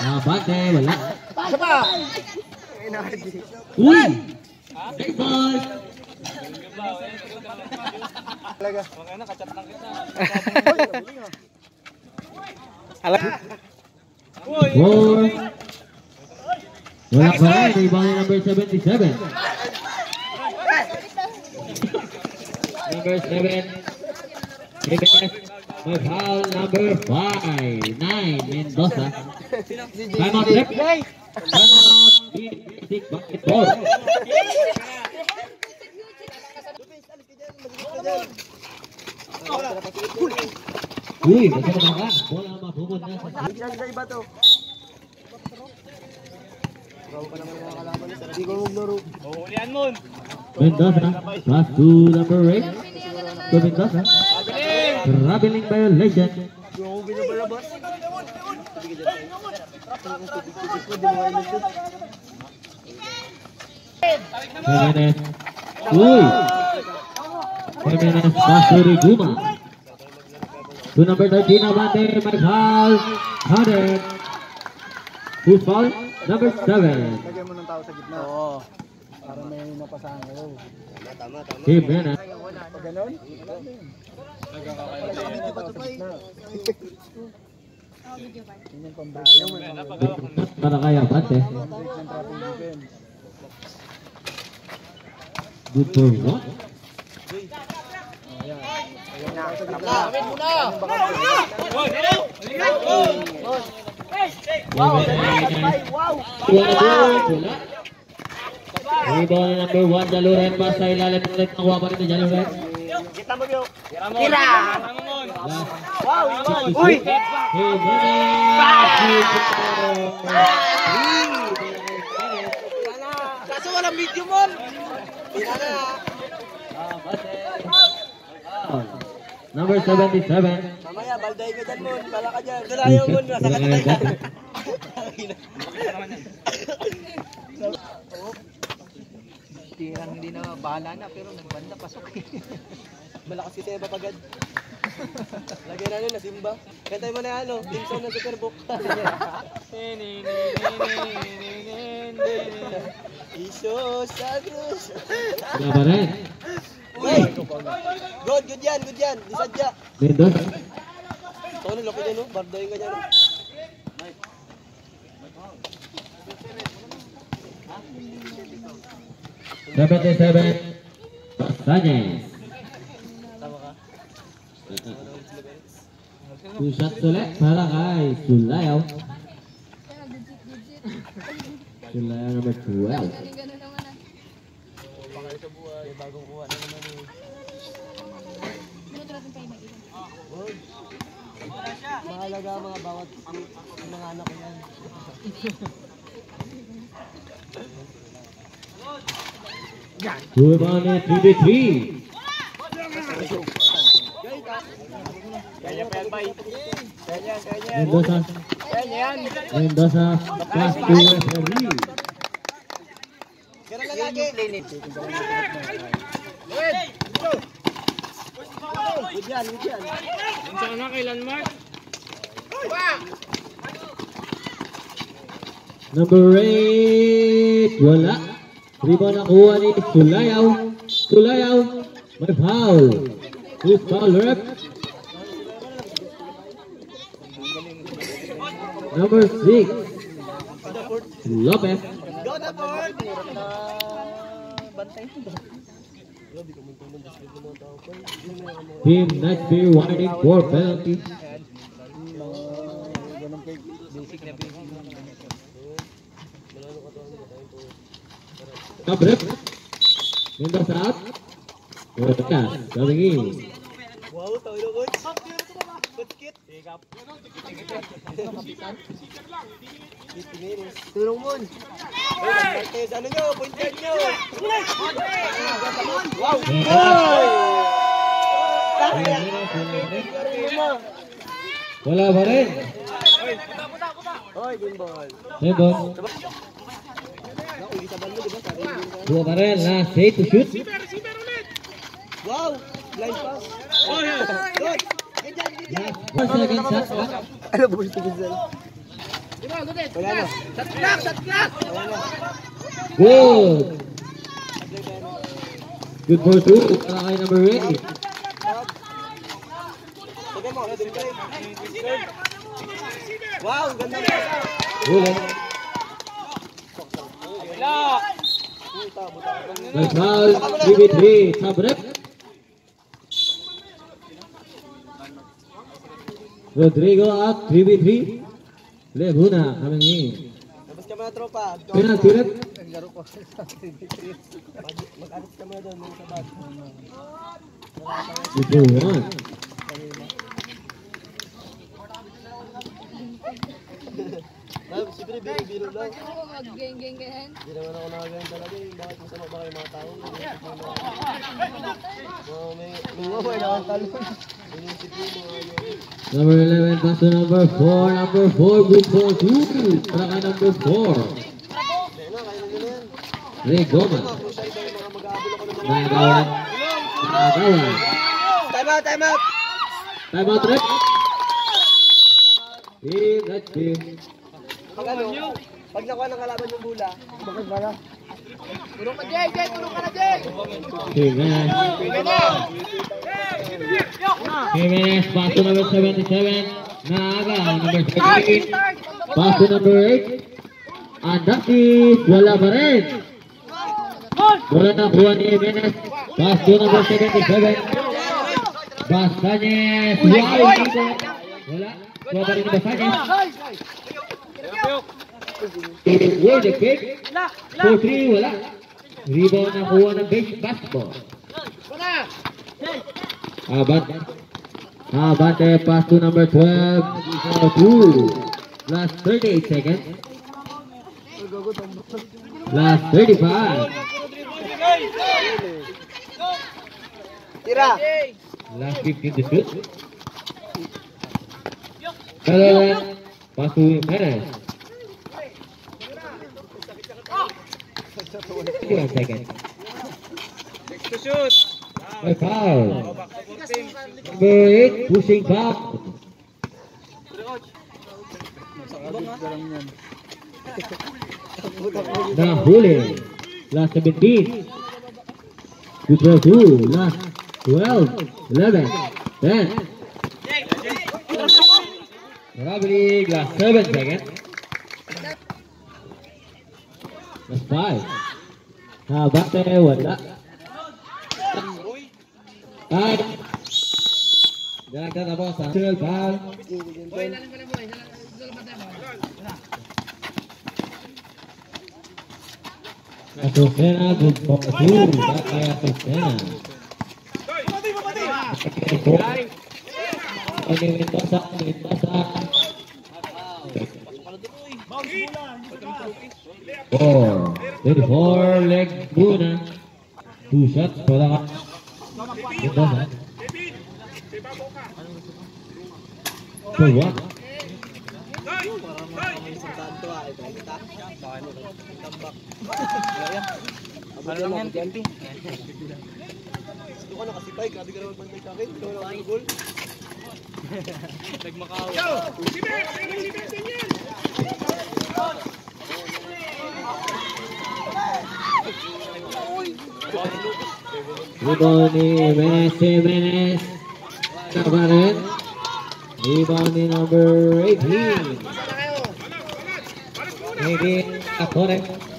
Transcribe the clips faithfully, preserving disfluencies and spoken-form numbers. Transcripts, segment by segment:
Abante, wala. Isa pa! Uy! Big ball! Talaga. Four. Wala pa rin. Rebound ni number seventy-seven. Number seven. May foul number five. Nine. Mendoza. Time out rep. Time out. Big basketball. Uy, masama ka. Bola mabubod na sa Sa iba to. Bravo pa naman mga kalaban. Hindi ko maglaro. Hulihan mo. Mendoza. Pass to number eight. To Mendoza. Traveling violation. Yung binabalabas. Jimenez. Uy. Jimenez. Pass to Riguma. To number thirteen, Abante, may foul. Hunter. Who's foul? Number seven. Lagyan mo ng tao sa gitna. Oo. Para may napasahan kayo. Tama, tama. Jimenez. Pag ganon? Para kay Abante. Good for one. Kawin mo na! Wow! Rebound number one, Jaluren pa sa ilalim ulit ng wapa rin ni Jaluren. Kita mo yun! Tira! Wow! Uy! Kaso walang video mo! Tira na! Number seventy-seven. Mamaya, balday ka dyan mo. Bala ka dyan. Dalayaw mo. Nasa ka dyan. Tirang hindi na bahala na. Pero nagbanda pasok. Malakas si Teba pagad. Lagyan na nun na Simba. Kantay mo na ano. Team song ng Superbook. Isos Sagros. Wala pa rin. Hey! Good, good yan, good yan. Di sadya. Mendoza. Ito ka na, laki dyan, no? Bardayin ka dyan, no? seventy-seven. Sanchez. Tama ka? Two shots ulit para kay Sulayaw. Sulayaw number twelve. Pangalit sa buhay, bagong kuha na naman eh. Mahalaga mga bawat ang mga anak ko yan. Good on it, three v three. Kaya pa yan, bay. Kaya, kaya. Mendoza. Kaya yan. Mendoza. Pass to referee. Kaya lang lagi. Good yan, good yan. Saan na kay Landmark? Number eight. Wala. Rebound nakuha ni Sulayaw. Sulayaw. May foul. Who's foul rep? Number six. Lopez. Go na board! Bantay mo. Team Nashville warning for penalty. Basic na basic. Kabrep. Mendoza out. Lekas. Coming in. Wow, tawag na coach. Coach Kit. Tulong mo. Marquez, ano nyo? Point guard nyo. Wow! Wala pa rin. Hoy, good ball. Rebon. Naku, isaban mo, diba? Sabi mo din ka. Dua pa rin. Last eight to shoot. Wow! Blind pass. Oh, yeah. Good. Ganyan, ganyan. Last one second shot. Ano po ito, Giselle? Wala na. Shot clock! Shot clock! Wala na. Good. Good for two. Para kay number eight. Sige mo, let's play. Wow, ganda mo. Good. Nice foul. three v three. Sabrep. Rodrigo at three v three. Lebuna coming in. Labas ka mga tropa. Pinat, pinat. Naglaro ko. Mag-arit ka mga doon. Sa bag. Ito one. Ma'am, siyempre biro-biro lang. Geng-geng-geng. Hindi naman ako nakagayon talaga eh. Bakit masama ba kayo mga tao? Mga may... Mga may nakakalun. Inisip mo mga yun. Number eleven pass to number four. Number four good for two. Para kay number four. Hindi na, kaya nyo na yan. Ray Goma. Mga crucial ba yung mga mag-aabol ako ng mga... Nagawan. Nagawan. Time out, time out! Time out rep. Team, that's team. Pag ano, pag nakuha ng kalaban yung bula, bakit ba na? Tulong ka, Jay! Jay! Tulong ka na, Jay! Jimenez. Jimenez, pass to number seventy-seven. Naga, number thirty-eight. Pass to number eight. Andakis, wala pa rin. Wala na kuha ni Jimenez. Pass to number seventy-seven. Basanyes. Wow, dito. Wala. Kuha pa rin ni Basanyes. Where the kick? four three, wala. Rebound na kuha ng base basketball. Abat. Abate, pass to number twelve. For two. Last thirty-eight seconds. Last thirty-five. Tira! Last fifteen to shoot. Kalawan. Pass to Jimenez. twenty-one seconds. Next to shoot. A foul. Number eight, pushing back. Nahuli. Last seventeen. Good for two. Last twelve. eleven. ten. Robbery. Last seven seconds. Last five. Abate, wala. Ay. Jangan tapos ha. Single foul. Asusena, good for two. Bakay Asusena. Ini Mendoza, Mendoza. Four. thirty-four, leg Buna. Two shots para Mendoza. For one. Ano lang yan, T M P? Gusto ka nakasipay, grabe ka naman pantay sa akin. Ikaw na ako goal. Nagmakaw. Rebound ni Jimenez, Jimenez. Kabarin. Rebound ni number eighteen. eighteen, Kapore.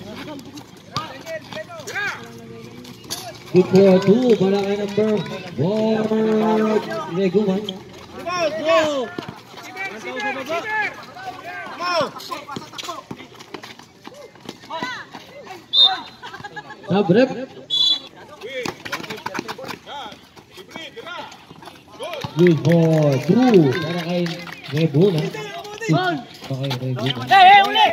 Good for two, para kay number four. Leguman. Sabrep. Good for two, para kay Rebuna. Para kay Rebuna. Hey, hey, uli!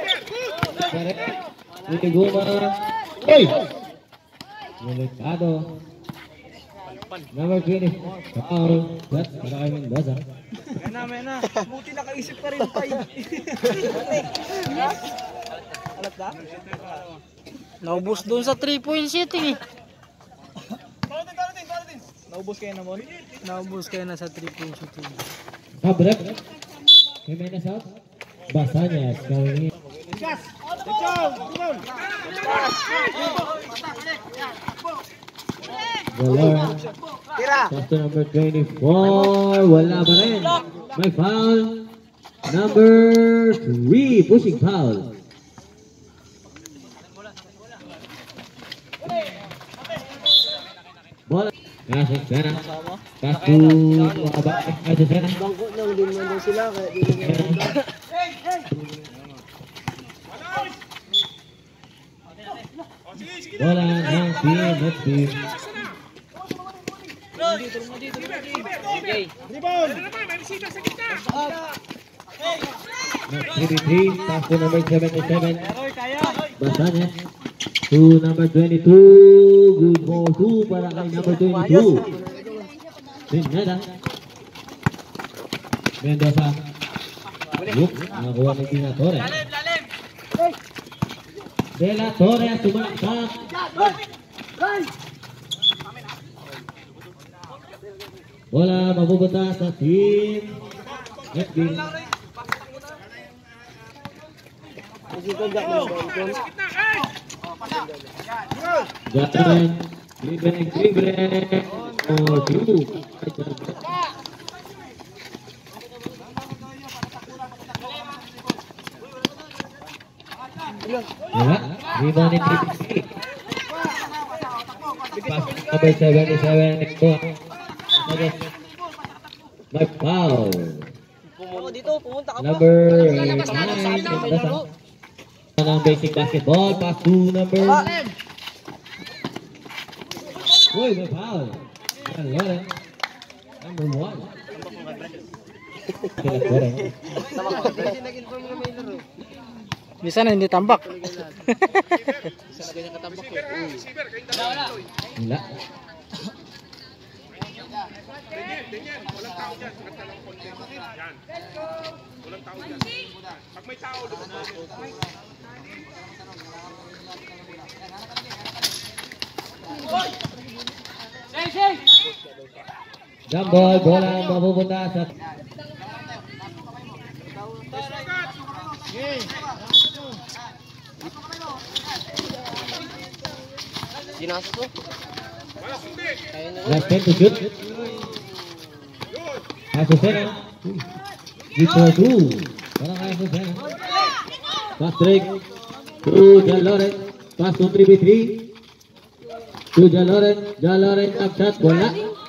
Rebuna. Hey! Delicado. Number twenty. Foul. That's para kay Mendoza. May na, may na. Buti nakaisip pa rin pa. Alat na? Naubos doon sa three point shooting eh. Naubos kayo na mo? Naubos kayo na sa three point shooting. Sabrep. Jimenez out. Basanyas kali ini. Bola. Pass to number twenty-four. Wala pa rin. May foul. Number three. Pushing foul. Bola. Kasih sana. Pass to Abang. Kasih sana. Bangko lang din man daw sila kaya di nila. Bola ng team. Next team. thirty-three, pass to number seventy-seven. Basanyas to number twenty-two. Good ball two para kay number twenty-two. Pineda. Mendoza. Look, nakakuha ni Tina Torres. De La Torre tumaktak. Bola mapupunta sa team. Next team. Kasi ko gak ng bangko. Jalan, dribbling, dribbling, oh two. Ya, rebound in three. Pass number seventy-seven. My foul. Dito, pumunta ka pa. Number nine. Ng basic basketball. Pass to number. Uy, may foul. Lore. Number one. Kila Lore. Nag-inform na may laro. Bisa na hindi tambak. Isa na ganyan katambak ko. Wala. Jump ball, bola mapupunta sa Ginastos mo? last ten to shoot. Asusena. Good for two. Parang kaya Asusena. Pass break. To Jaloren. Pass to three v three. To Jaloren. Jaloren up shot. Bola.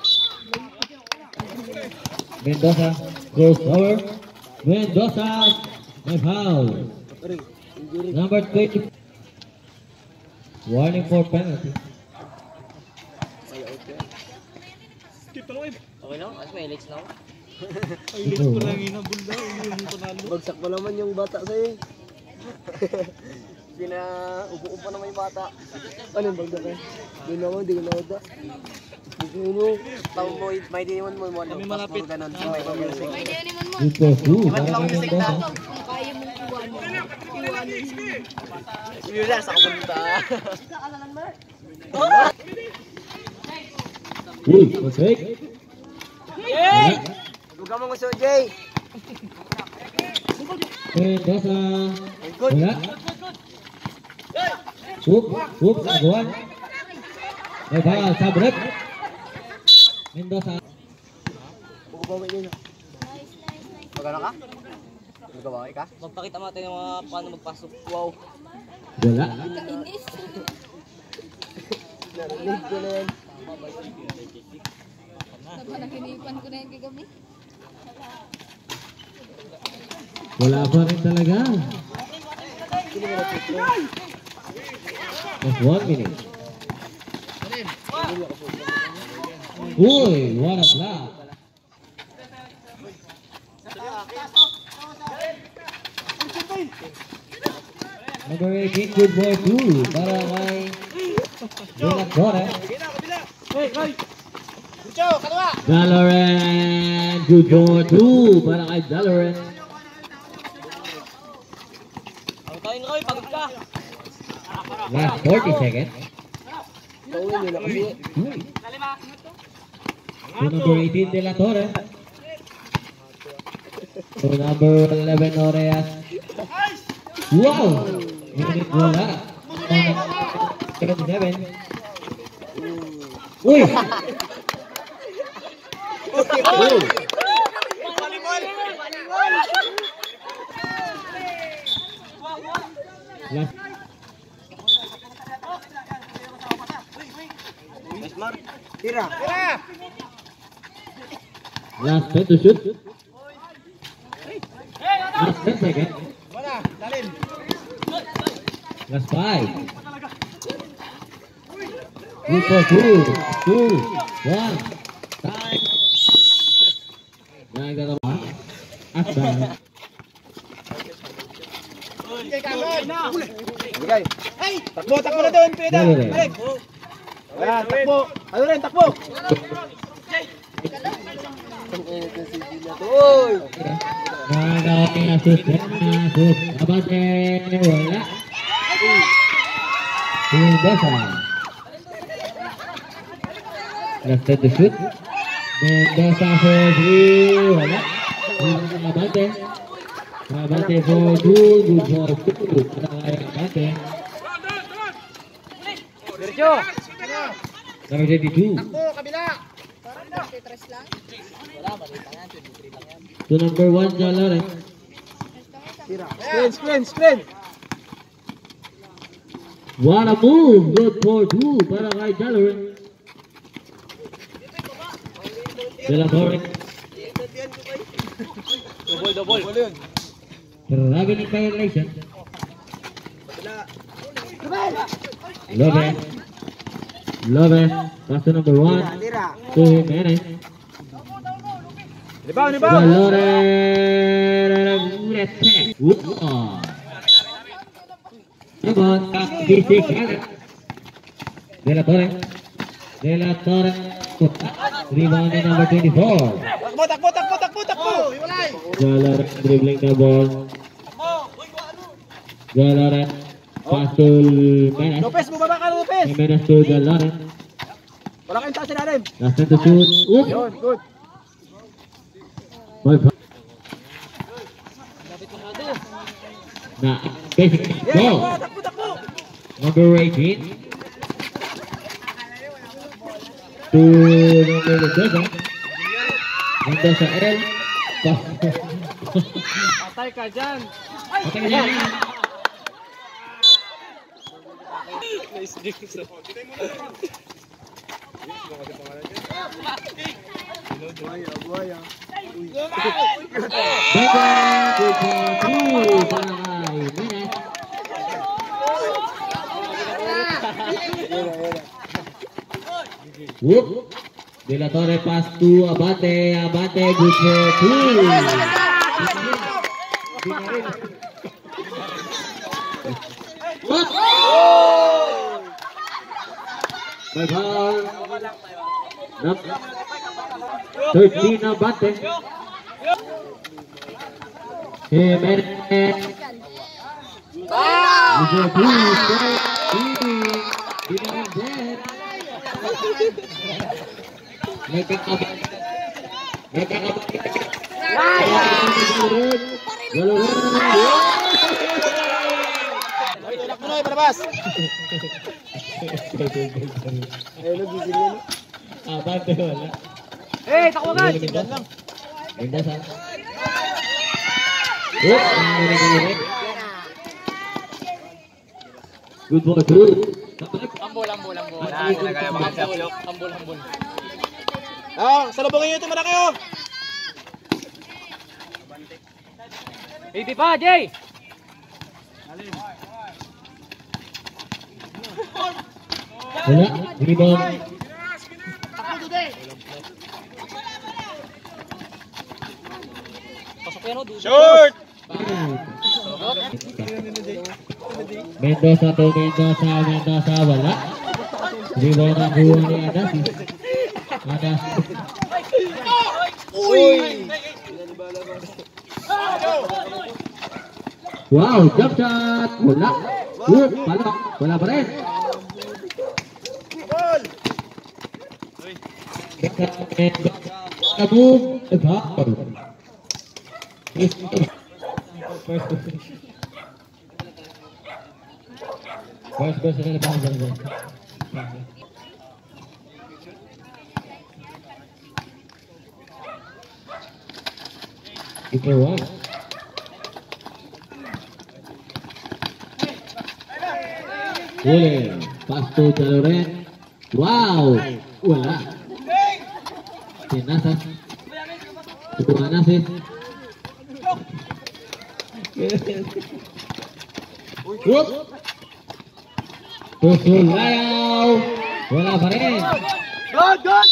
Mendoza goes over. Mendoza. May foul. Number twenty. Warning for penalty. Okay lang? As may legs na ako. Ito. Bagsak pa naman yung bata sa'yo. Pina upo pa naman yung bata. Ano yung bagsak eh? Hindi na ako, hindi ko na ako da. Hindi mo, tao mo, may diniwan mo, may malapit. May May diniman mo. Good for two. Para kay Mendoza. Kung kaya mong iwanan. Iwanan. Sige na, sa kapunta. Uy, perfect. Yay! Huwag mo gusto, Jay. Mendoza. Wala. Whoop, whoop, nagawan. May foul, sabrek. Mendoza. Bukabawin yun. Magano ka? Magabawin ka? Magpakita mo natin yung mga paano magpasok. Wow. Wala. Kainis. Narinig ko na yan. Taba nakinipan ko na yan kagabi. Wala pa rin talaga. Just one minute. Uy, what a block. Number eighteen, good boy two. Para kay De La Torre. Daloren, good boy two. Para kay Daloren. Ang tayo nga, pagod ka. Last forty seconds. Tawin nyo na kasi. Uy. To number eighteen, De La Torre. So number eleven, Oreas. Wow! Ngunit wala. seventy-seven. Uy! Oh! Last, Tira. last ten to shoot. Last ten seconds. Wala, dalim. Last five. Two for two. Two. One. Time. Nagkakaroon. At dahil. Bigay. Takbo, takbo na doon, Peda. Dali rin. Balik. Wala, takbo. Ano rin, takbo. Uy. Nagkakaroon na shoot. Shoot. Abate. Wala. Mendoza. Last ten to shoot. Mendoza for three. Wala. Abate. Abate for two. Good for two. Abate. Diretso. Number twenty-two. Takbo, kabila. twenty-three lang. To number one, John Lawrence. Tira. Screen, screen, screen. What a move! Good for two para kay John Lawrence. De La Torre. Double, double. Double yun. Traveling violation. Lopez. Lopez. Pass to number one. Tira. To Jimenez. Libaw, libaw. Valores. Whoop on. Come on. Basic. De La Torre. De La Torre. Rebound number twenty-four. Takbo, takbo, takbo, takbo, takbo. Iwalay. Galaren dribbling the ball. Galaren. Pass to Jimenez. Lopez, bumaba ka, Lopez. Jimenez to Galaren. Wala kayong taas ilalim. Last time to shoot. Oop. Yun, good. My God. Na basic Yeah, ball. takbo, takbo, takbo. Number eighteen. To number Mendoza. Mendoza L. Pass. Patay ka dyan. Patay ka dyan. Nice drinks. Bye-bye. Good for two para kay Jimenez. Whoop. De La Torre pass to Abate. Abate good for two. What? By foul. Number thirteen Abate. Jimenez. Good for two. Jimenez. Nagkakabit. Nagkakabit. Takbo na, palabas. Ayun, nagigil yun. Ah, bante wala. Eh, takbo ka. Mindas lang. Mindas ha. Oh, ang nagigil. Good for two. Ambol, ambol, ambol. Ah, sila kaya mga ambol, ambol, ambol. Ah, salubungin nyo ito muna kayo. eighty pa, Jay! Wala. Rebound. Pasok yan o, dudo. Short! Mendoza to Mendoza. Mendoza wala. Rebound ang buwan ni Adas. Adas. Uy! Wow, jump shot. Wala. Whoop, pala. Wala pa rin. Ball! Mendoza. Move. Foul. First question. First question na lang. Keeper one. Boleh. Pass to Jaloren. Wow. Wala. Tinasas. Cukup Anasis. Whoop. Tusul Layau. Wala pa rin. Good, good!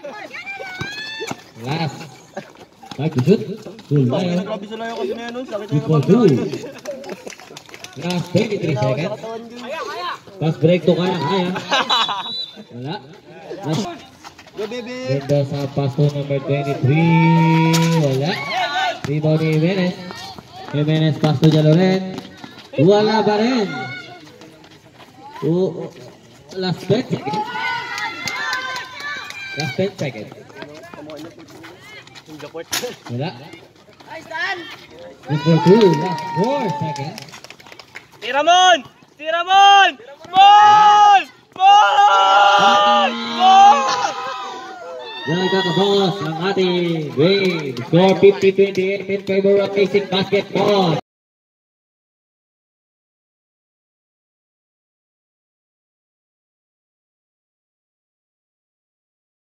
Last. Back to shoot. Tusul Layau. Grabe sila yung kasi na yun. Sakit na Equal two. Last twenty-three seconds. Pass break to kaya. Kaya. Wala. Last. Go, baby! Ganda sa pass to number twenty-three. Wala. Rebound ni Jimenez. Jimenez pass to Jaloren. Wala pa rin. Oh, last ten seconds. Last ten seconds. Wala. Equal two. Last four seconds. Tiramon! Tiramon! Ball! Ball! Ball! Nagkakabos ang ating game. Score fifty twenty-eight in favor of Basic Basketball.